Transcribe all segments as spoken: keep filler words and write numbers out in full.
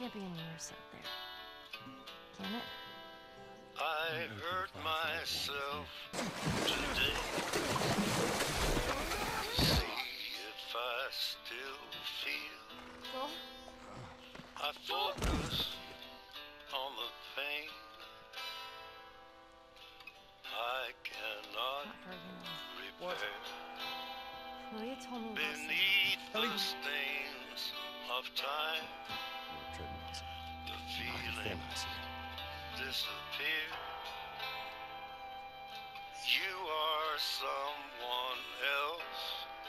can't be any worse out there. Can it? I hurt myself today. See if I still feel. Well, I focus on the pain. I cannot not her, you know. repair. Maria told me last night. Beneath the stains of time, the feelings disappear. You are someone else.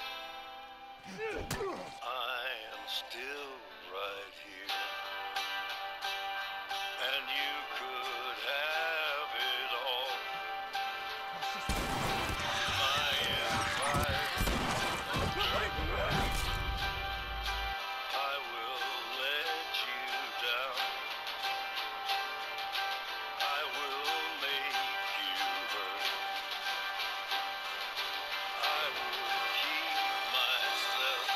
I am still right here. And you could have it all. My empire of dreams. I will let you down. I will make you hurt. I will keep myself.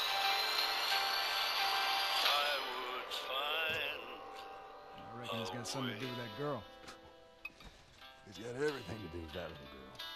I would find. I reckon it's got something to do with that girl. It's got everything to do with that little girl.